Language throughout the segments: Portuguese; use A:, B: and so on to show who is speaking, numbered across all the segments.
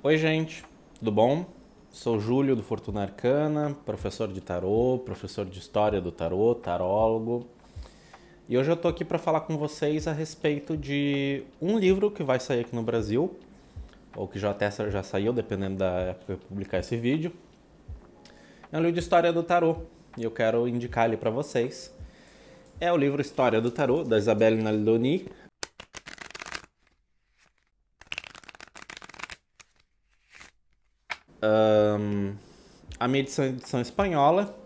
A: Oi, gente, tudo bom? Sou Júlio do Fortuna Arcana, professor de tarô, professor de história do tarô, tarólogo. E hoje eu tô aqui para falar com vocês a respeito de um livro que vai sair aqui no Brasil, ou que já saiu, dependendo da época que eu publicar esse vídeo. É um livro de história do tarô e eu quero indicar ele para vocês. É o livro História do Tarô, da Isabelle Naldoni. A minha edição é edição espanhola.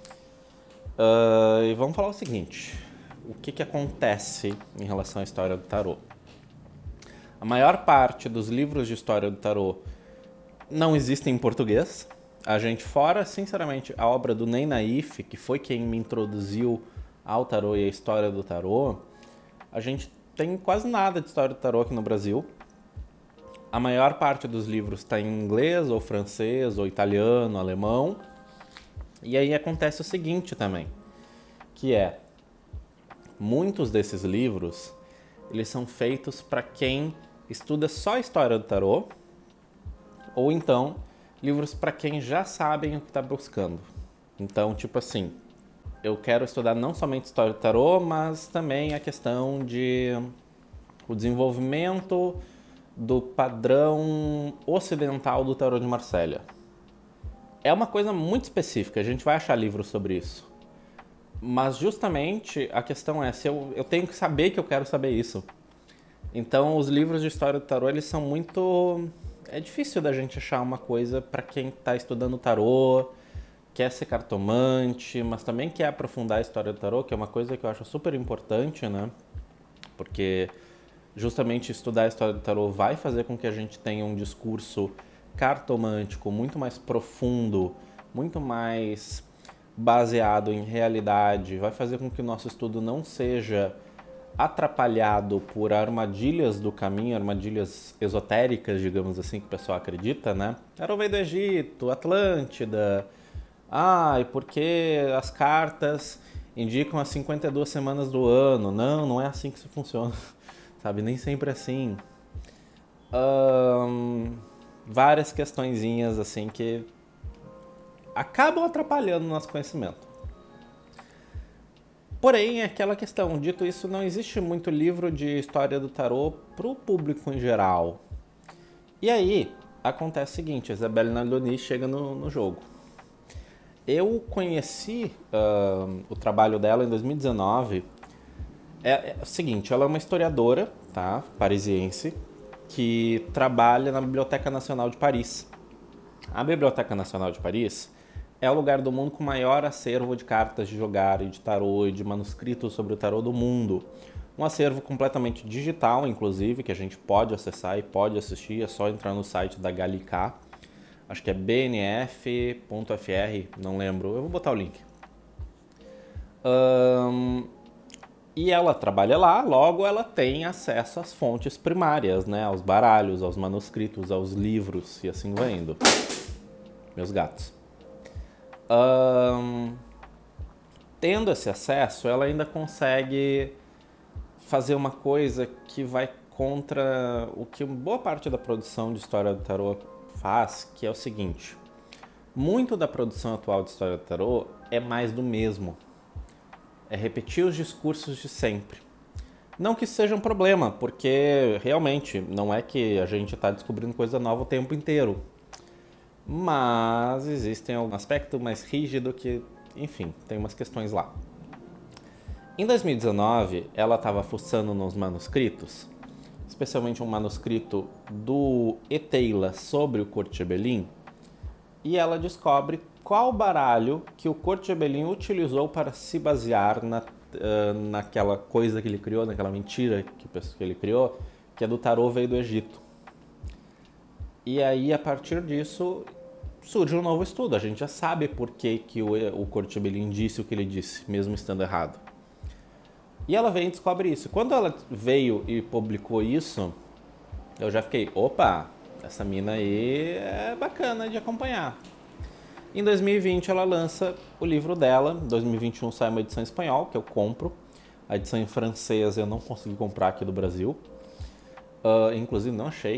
A: E vamos falar o seguinte: o que acontece em relação à história do tarô? A maior parte dos livros de história do tarô não existem em português. A gente, fora, sinceramente, a obra do Ney Naif, que foi quem me introduziu ao tarô e à história do tarô, a gente tem quase nada de história do tarô aqui no Brasil. A maior parte dos livros está em inglês, ou francês, ou italiano, alemão. E aí acontece o seguinte também, que é, muitos desses livros, eles são feitos para quem estuda só a história do tarô, ou então, livros para quem já sabem o que está buscando. Então, tipo assim, eu quero estudar não somente história do tarô, mas também a questão de o desenvolvimento do padrão ocidental do tarô de Marselha. É uma coisa muito específica, a gente vai achar livros sobre isso. Mas justamente a questão é, se eu tenho que saber que eu quero saber isso. Então os livros de história do tarô, eles são muito... É difícil da gente achar uma coisa para quem está estudando tarô, quer ser cartomante, mas também quer aprofundar a história do tarô, que é uma coisa que eu acho super importante, né? Porque justamente estudar a história do tarô vai fazer com que a gente tenha um discurso cartomântico muito mais profundo, muito mais baseado em realidade, vai fazer com que o nosso estudo não seja atrapalhado por armadilhas do caminho, armadilhas esotéricas, digamos assim, que o pessoal acredita, né? Tarô veio do Egito, Atlântida, e porque as cartas indicam as 52 semanas do ano. Não é assim que isso funciona, sabe? Nem sempre é assim. Várias questõezinhas assim que acabam atrapalhando o nosso conhecimento. Porém, é aquela questão, dito isso, não existe muito livro de história do tarô para o público em geral. E aí, acontece o seguinte, a Isabelle Naldoni chega no jogo. Eu conheci o trabalho dela em 2019. É o seguinte, ela é uma historiadora, tá, parisiense, que trabalha na Biblioteca Nacional de Paris. A Biblioteca Nacional de Paris é o lugar do mundo com o maior acervo de cartas de jogar e de tarô e de manuscritos sobre o tarô do mundo. Um acervo completamente digital, inclusive, que a gente pode acessar e pode assistir, é só entrar no site da Gallica. Acho que é bnf.fr, não lembro, eu vou botar o link. E ela trabalha lá, logo ela tem acesso às fontes primárias, né? Aos baralhos, aos manuscritos, aos livros e assim vai indo. Meus gatos. Tendo esse acesso, ela ainda consegue fazer uma coisa que vai contra o que boa parte da produção de história do tarô faz, que é o seguinte: muito da produção atual de história do tarô é mais do mesmo. É repetir os discursos de sempre. Não que isso seja um problema, porque realmente não é que a gente está descobrindo coisa nova o tempo inteiro. Mas existem algum aspecto mais rígido que, enfim, tem umas questões lá. Em 2019, ela estava fuçando nos manuscritos, especialmente um manuscrito do Eteila sobre o Courtebelin, e ela descobre qual baralho que o Courtebelin utilizou para se basear naquela coisa que ele criou, naquela mentira que ele criou, que é do tarô veio do Egito. E aí, a partir disso, surge um novo estudo. A gente já sabe por que o Courtebelin disse o que ele disse, mesmo estando errado. E ela vem e descobre isso. Quando ela veio e publicou isso, eu já fiquei, opa, essa mina aí é bacana de acompanhar. Em 2020 ela lança o livro dela, em 2021 sai uma edição em espanhol, que eu compro. A edição em francês eu não consegui comprar aqui do Brasil. Inclusive não achei.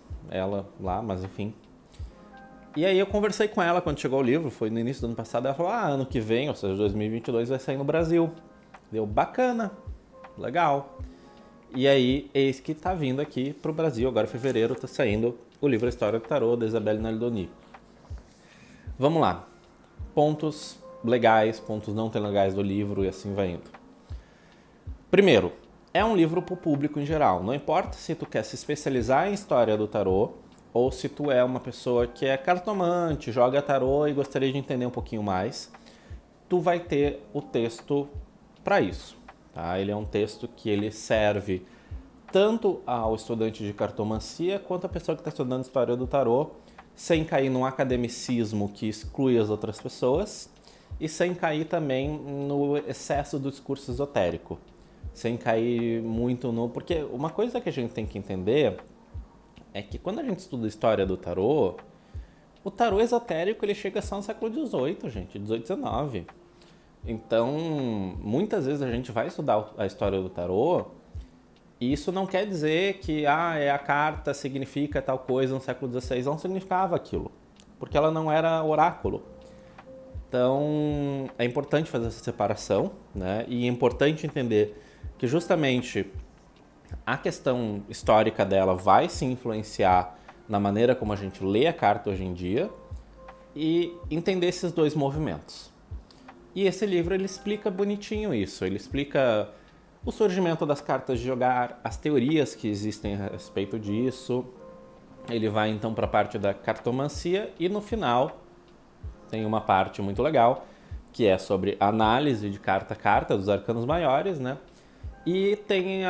A: ela lá, mas enfim. E aí eu conversei com ela quando chegou o livro, foi no início do ano passado, ela falou, ano que vem, ou seja, 2022, vai sair no Brasil. Deu, bacana, legal. E aí, eis que tá vindo aqui pro Brasil, agora em fevereiro tá saindo o livro A História do Tarô, da Isabelle Nardoni. Vamos lá, pontos legais, pontos não tão legais do livro e assim vai indo. Primeiro, é um livro para o público em geral. Não importa se tu quer se especializar em história do tarô ou se tu é uma pessoa que é cartomante, joga tarô e gostaria de entender um pouquinho mais, tu vai ter o texto para isso. Tá? Ele é um texto que ele serve tanto ao estudante de cartomancia quanto à pessoa que está estudando história do tarô, sem cair num academicismo que exclui as outras pessoas e sem cair também no excesso do discurso esotérico. Sem cair muito no... Porque uma coisa que a gente tem que entender é que quando a gente estuda a história do tarô, o tarô esotérico ele chega só no século XVIII, gente, XVIII, XIX. Então, muitas vezes a gente vai estudar a história do tarô e isso não quer dizer que a carta significa tal coisa no século XVI. Não significava aquilo, porque ela não era oráculo. Então, é importante fazer essa separação, né? E é importante entender que justamente a questão histórica dela vai se influenciar na maneira como a gente lê a carta hoje em dia e entender esses dois movimentos. E esse livro ele explica bonitinho isso, ele explica o surgimento das cartas de jogar, as teorias que existem a respeito disso, ele vai então para a parte da cartomancia e no final tem uma parte muito legal que é sobre análise de carta a carta dos arcanos maiores, né? E tem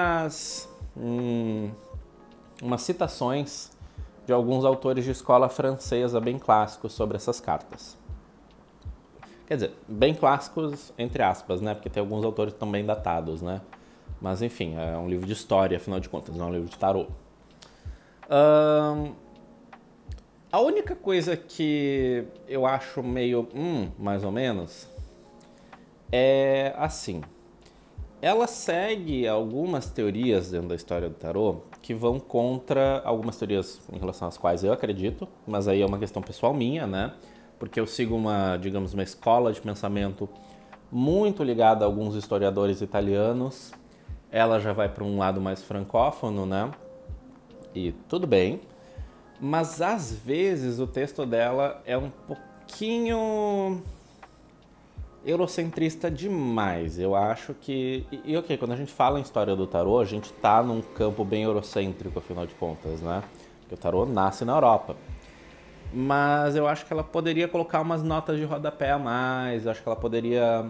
A: umas citações de alguns autores de escola francesa bem clássicos sobre essas cartas. Quer dizer, bem clássicos entre aspas, né? Porque tem alguns autores também datados, né? Mas enfim, é um livro de história, afinal de contas, não é um livro de tarô. A única coisa que eu acho meio mais ou menos, é assim. Ela segue algumas teorias dentro da história do tarô que vão contra algumas teorias em relação às quais eu acredito, mas aí é uma questão pessoal minha, né? Porque eu sigo uma escola de pensamento muito ligada a alguns historiadores italianos. Ela já vai para um lado mais francófono, né? E tudo bem. Mas às vezes o texto dela é um pouquinho eurocentrista demais. Eu acho que... E ok, quando a gente fala em história do tarô, a gente tá num campo bem eurocêntrico, afinal de contas, né? Porque o tarô nasce na Europa. Mas eu acho que ela poderia colocar umas notas de rodapé a mais, eu acho que ela poderia...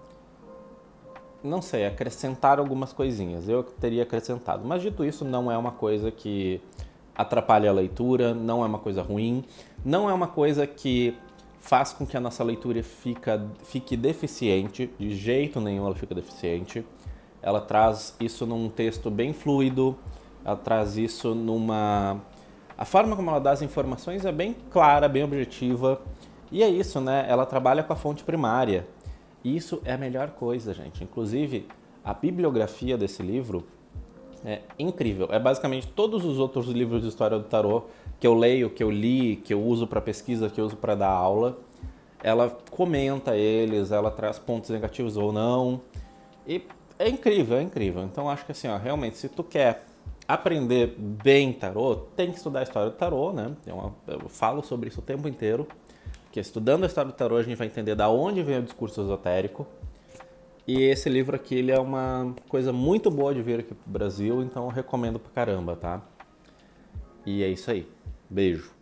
A: não sei, acrescentar algumas coisinhas. Eu teria acrescentado. Mas dito isso, não é uma coisa que atrapalha a leitura, não é uma coisa ruim, não é uma coisa que faz com que a nossa leitura fique deficiente, de jeito nenhum ela fica deficiente. Ela traz isso num texto bem fluido, ela traz isso numa... A forma como ela dá as informações é bem clara, bem objetiva, e é isso, né? Ela trabalha com a fonte primária. E isso é a melhor coisa, gente. Inclusive, a bibliografia desse livro é incrível. É basicamente todos os outros livros de história do tarô que eu leio, que eu li, que eu uso para pesquisa, que eu uso para dar aula. Ela comenta eles, ela traz pontos negativos ou não. E é incrível, é incrível. Então acho que assim, ó, realmente, se tu quer aprender bem tarô, tem que estudar a história do tarô, né? Eu falo sobre isso o tempo inteiro. Porque estudando a história do tarô, a gente vai entender da onde vem o discurso esotérico. E esse livro aqui, ele é uma coisa muito boa de vir aqui pro Brasil, então eu recomendo pra caramba, tá? E é isso aí. Beijo.